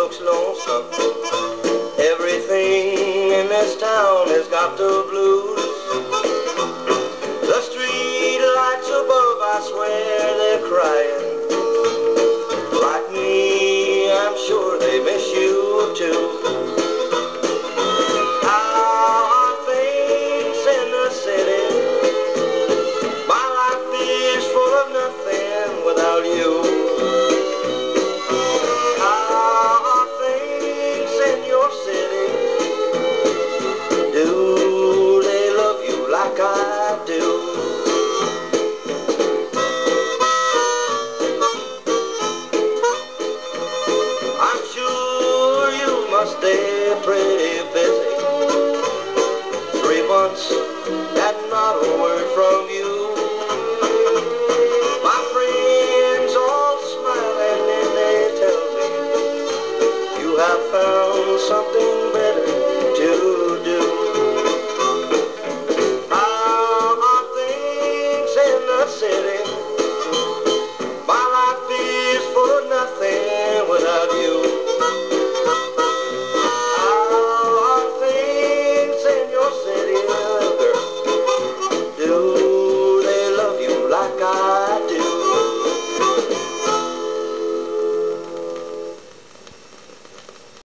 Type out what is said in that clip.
looks lonesome. Everything in this town has got the blues. The street lights above, I swear they're crying. Like me, I'm sure they miss you too. How are things in the city? My life is full of nothing without you. How are things in your city? Do they love you like I do? I'm sure you must stay pretty